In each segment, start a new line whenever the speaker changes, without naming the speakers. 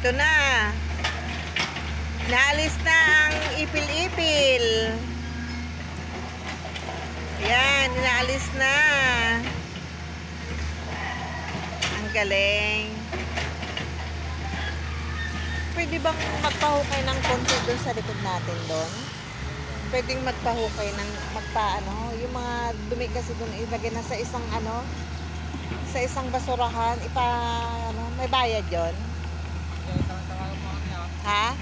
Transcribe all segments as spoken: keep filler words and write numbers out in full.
Ito na. Naalis na ang ipil-ipil. Yan, naalis na. Ang galing. Pwede bang magpahukay ng konti doon sa likod natin doon? Pwedeng magpahukay ng magpaano, yung mga dumi kasi doon ilagay na sa isang ano, sa isang basurahan, ipa ano, may bayad 'yon. Ha?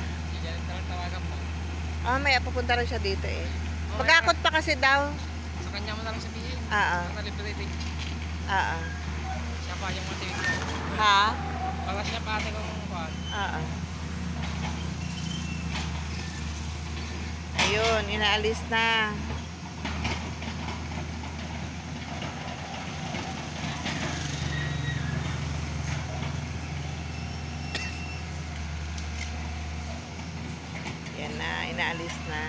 Ah, may papunta rin siya dito eh. Mag-akot pa kasi daw.
Sa kanya mo na lang sabihin.
Oo. Oo.
Siya pa yung motivate mo.
Ha?
Pala siya pa ate kung kuhan.
Oo. Ayun, inaalis na. Yan na, inaalis na.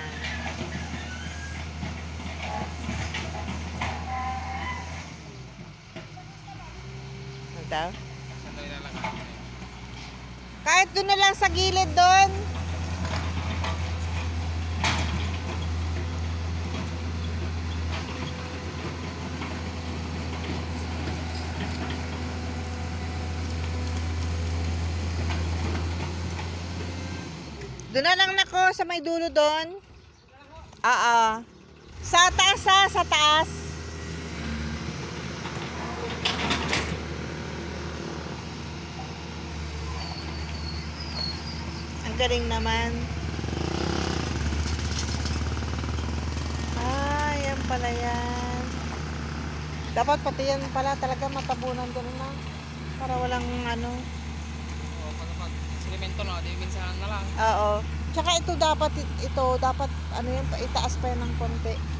Ano daw?
Sandali na lang.
Kahit doon na lang sa gilid doon. Doon na lang nako sa may dulo doon. Oo. Sa taas ha, sa taas. Ang galing naman. Ah, yan pala yan. Dapat pati yan pala talaga matabunan doon na. Para walang ano.
Silimento na, di minsan na lang.
Oo. Tsaka ito dapat, ito dapat, ano yan, itaas pa yan ng konti.